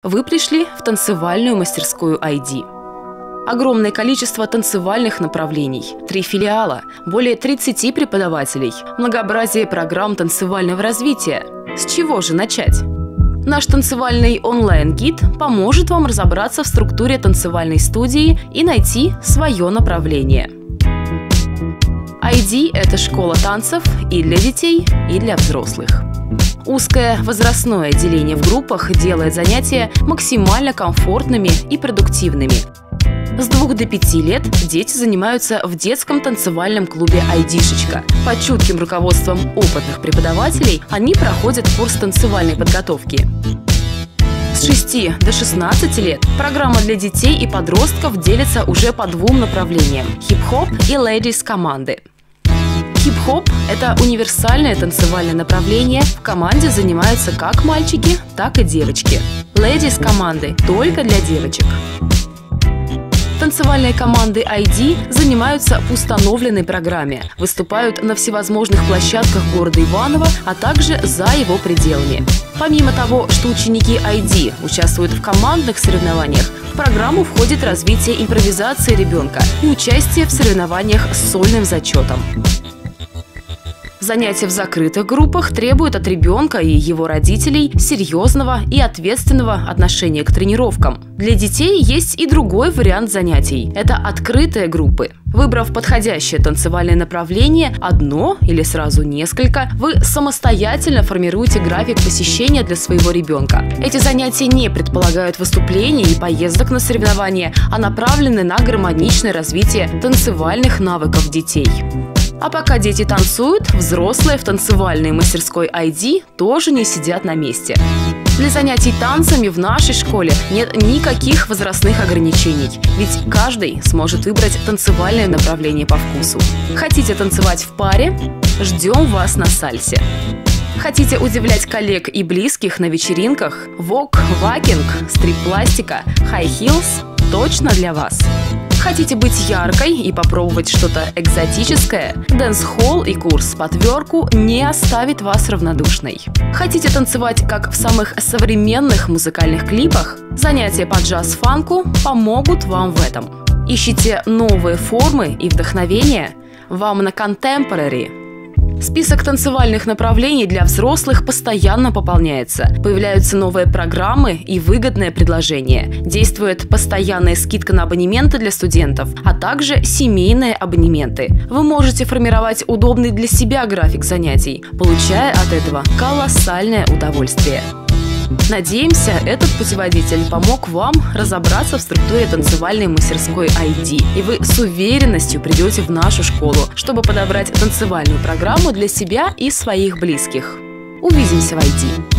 Вы пришли в танцевальную мастерскую ID. Огромное количество танцевальных направлений, 3 филиала, более 30 преподавателей, многообразие программ танцевального развития. С чего же начать? Наш танцевальный онлайн-гид поможет вам разобраться в структуре танцевальной студии и найти свое направление. ID – это школа танцев и для детей, и для взрослых. Узкое возрастное деление в группах делает занятия максимально комфортными и продуктивными. С 2 до 5 лет дети занимаются в детском танцевальном клубе «Айдишечка». Под чутким руководством опытных преподавателей они проходят курс танцевальной подготовки. С 6 до 16 лет программа для детей и подростков делится уже по 2 направлениям – хип-хоп и лэдис-команды. Хип-хоп – это универсальное танцевальное направление. В команде занимаются как мальчики, так и девочки. Лэдис-команды только для девочек. Танцевальные команды ID занимаются в установленной программе, выступают на всевозможных площадках города Иваново, а также за его пределами. Помимо того, что ученики ID участвуют в командных соревнованиях, в программу входит развитие импровизации ребенка и участие в соревнованиях с сольным зачетом. Занятия в закрытых группах требуют от ребенка и его родителей серьезного и ответственного отношения к тренировкам. Для детей есть и другой вариант занятий – это открытые группы. Выбрав подходящее танцевальное направление, одно или сразу несколько, вы самостоятельно формируете график посещения для своего ребенка. Эти занятия не предполагают выступлений и поездок на соревнования, а направлены на гармоничное развитие танцевальных навыков детей. А пока дети танцуют, взрослые в танцевальной мастерской ID тоже не сидят на месте. Для занятий танцами в нашей школе нет никаких возрастных ограничений, ведь каждый сможет выбрать танцевальное направление по вкусу. Хотите танцевать в паре? Ждем вас на сальсе. Хотите удивлять коллег и близких на вечеринках? Вок, вакинг, стрип-пластика, хай-хилс – точно для вас. Хотите быть яркой и попробовать что-то экзотическое? Дэнс-холл и курс по тверку не оставит вас равнодушной. Хотите танцевать, как в самых современных музыкальных клипах? Занятия по джаз-фанку помогут вам в этом. Ищите новые формы и вдохновение? Вам на Contemporary. Список танцевальных направлений для взрослых постоянно пополняется. Появляются новые программы и выгодные предложения. Действует постоянная скидка на абонементы для студентов, а также семейные абонементы. Вы можете формировать удобный для себя график занятий, получая от этого колоссальное удовольствие. Надеемся, этот путеводитель помог вам разобраться в структуре танцевальной мастерской ID, и вы с уверенностью придете в нашу школу, чтобы подобрать танцевальную программу для себя и своих близких. Увидимся в ID!